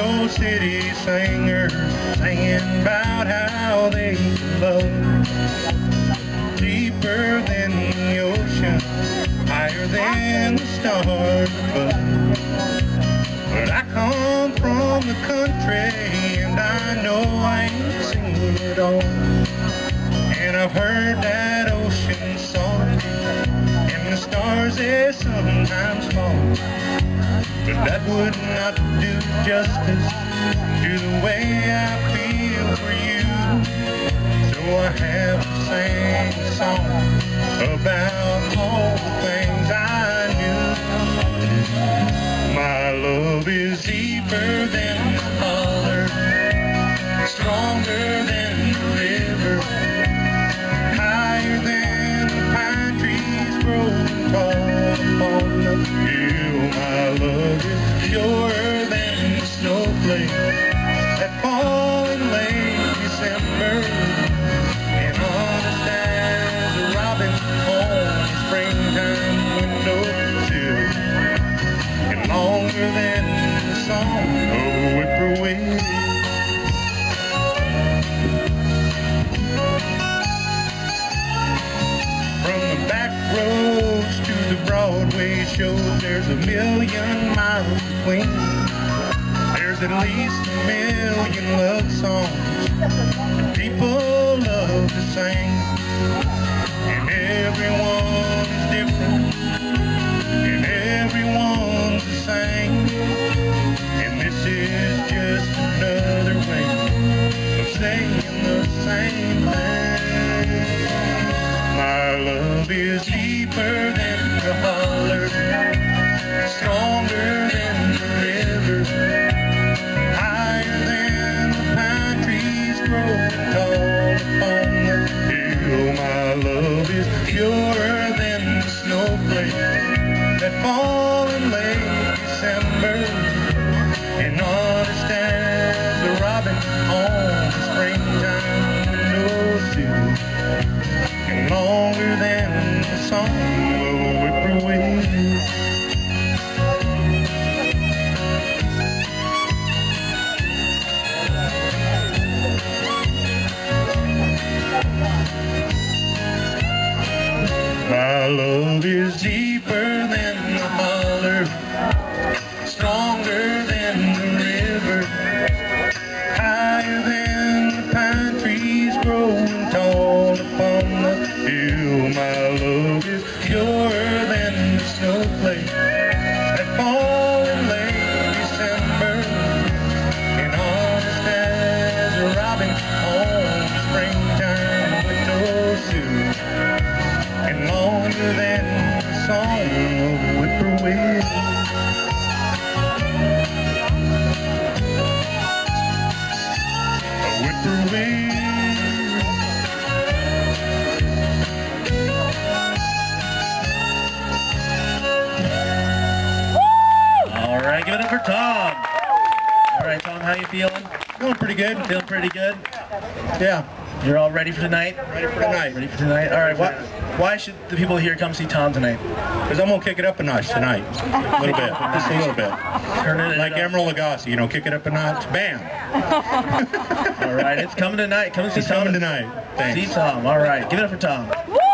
old city singers singing about how they love. Deeper than the ocean, higher than the stars above. But I come from the country and I know I ain't seen it all. And I've heard that ocean song and the stars they sometimes fall. But that would not do justice to the way I feel for you. So I have to sing a song about all the things I knew. My love is deeper than the holler, stronger than the river, higher than the pine trees growing tall upon the hill. My love is purer than the snowflake that fall in late December, and honest as a robin on a springtime windowsill, and longer than the song of a whippoorwill. From the back roads to the Broadway shows, there's a million miles between. There's at least a million love songs that people love to sing, and everyone is different, and everyone's the same. And this is just another way of saying the same thing. My love is deeper than the holler, stronger than the river, higher than the pine trees growing tall upon the hill. My love is purer than the snowflake that fall in late December, and honest as a robin on the springtime windowsill, and longer than the song of a whippoorwill. My love is deeper than the holler, stronger than the river, higher than the pine trees growing tall upon the hill. My love is purer than the snowflake that fall in late December, and honest as a robin on the springtime windowsill, and longer than the song of a whippoorwill. A whippoorwill. All right, give it up for Tom. All right, Tom, how you feeling? Feeling pretty good. Feeling pretty good? Yeah. You're all ready for tonight? Ready for tonight. Ready for tonight? All right, why should the people here come see Tom tonight? Because I'm going to kick it up a notch tonight. A little bit. Just a little bit. Like Emeril Lagasse, you know, kick it up a notch. Bam! All right, it's coming tonight. Come and see Tom. It's coming tonight. Thanks. See Tom. All right, give it up for Tom.